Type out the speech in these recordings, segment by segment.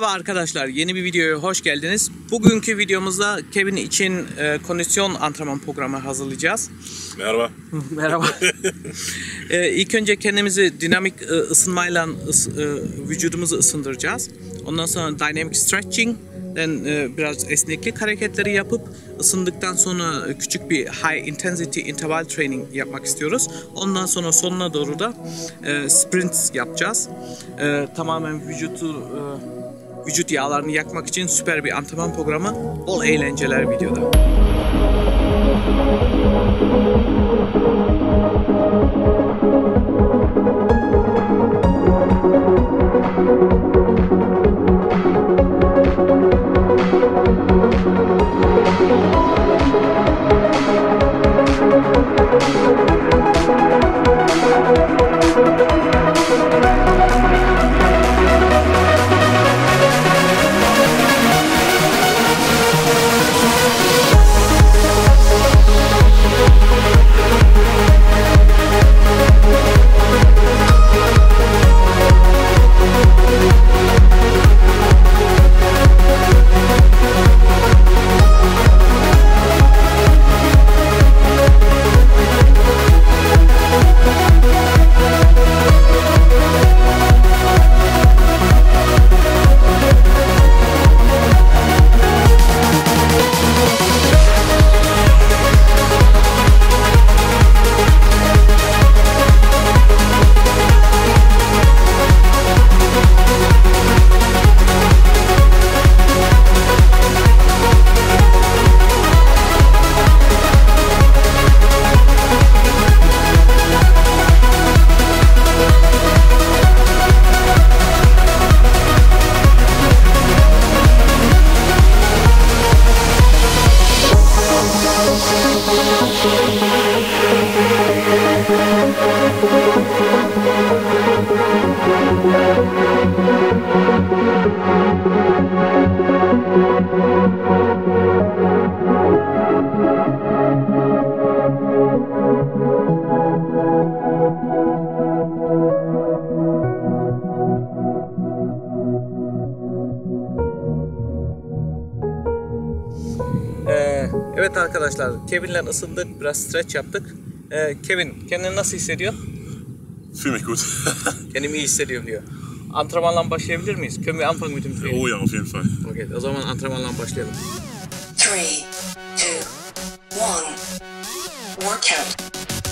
Merhaba arkadaşlar, yeni bir videoya hoş geldiniz. Bugünkü videomuzda Kevin için kondisyon antrenman programı hazırlayacağız. Merhaba. Merhaba. İlk önce kendimizi dinamik ısınmayla vücudumuzu ısındıracağız. Ondan sonra dynamic stretching, biraz esneklik hareketleri yapıp ısındıktan sonra küçük bir high intensity interval training yapmak istiyoruz. Ondan sonra sonuna doğru da sprint yapacağız. Tamamen vücut yağlarını yakmak için süper bir antrenman programı. Bol eğlenceler videoda. Evet arkadaşlar, Kevin'le ısındık, biraz stretch yaptık. Kevin, kendini nasıl hissediyor? Fühle mich gut. Kendimi iyi hissediyorum diyor. Antrenmanla başlayabilir miyiz? Können wir anfangen mit dem Training? Oh ja, auf jeden Fall. Okay, o zaman antrenmanla başlayalım. 3, 2, 1, workout.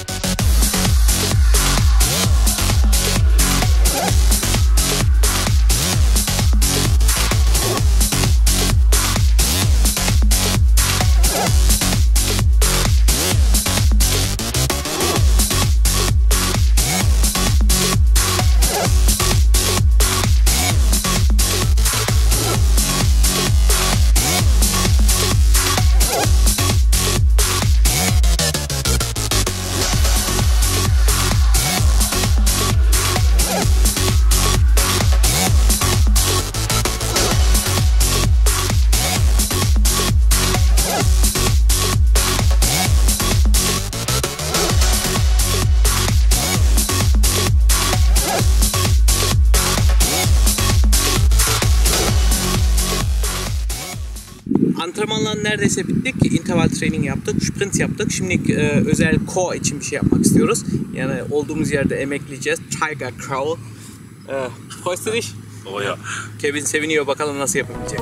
Antrenmanla neredeyse bittik. Interval training yaptık, sprint yaptık. Şimdi özel core için bir şey yapmak istiyoruz. Yani olduğumuz yerde emekleyeceğiz. Tiger Crawl. Freust du dich? Oh ja. Kevin seviniyor, bakalım nasıl yapabilecek.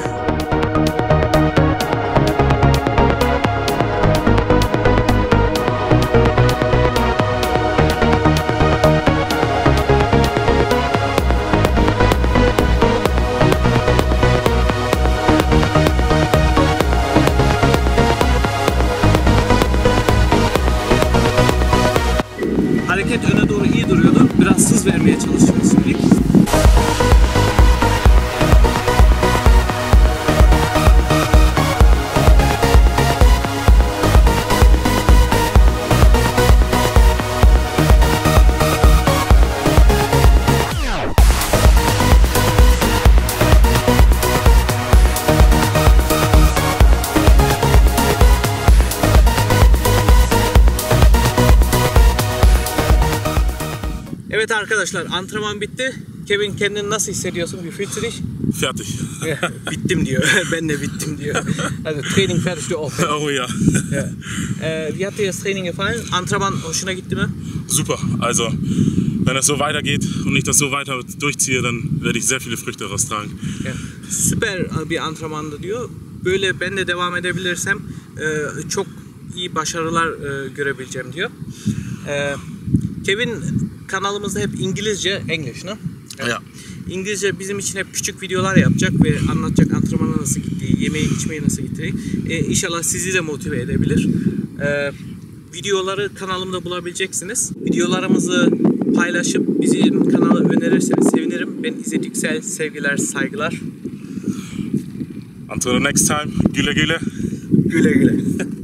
Hareket öne doğru iyi duruyordu. Biraz hız vermeye çalışıyoruz şimdi. Evet arkadaşlar, antrenman bitti. Kevin, kendini nasıl hissediyorsun? Wie fühlst du dich? Fertig. Bittim diyor. Ben de bittim diyor. Also Training fertig diyor. Oh ja. Wie hat dir das Training gefallen? Antrenman hoşuna gitti mi? Super. Also, wenn das so weitergeht und ich das so weiter durchziehe, dann werde ich sehr viele Früchte daraus tragen. Süper bir antrenmandı diyor. Böyle ben de devam edebilirsem çok iyi başarılar görebileceğim diyor. Kevin kanalımızda hep İngilizce, English, ne? Ja. İngilizce bizim için hep küçük videolar yapacak ve anlatacak antrenmana nasıl gittiği, yemeği içmeyi nasıl gittiği. İnşallah sizi de motive edebilir. Videoları kanalımda bulabileceksiniz. Videolarımızı paylaşıp bizim kanala önerirseniz sevinirim. Ben İzzet Yüksel, sevgiler, saygılar. Until the next time. Güle güle. Güle güle.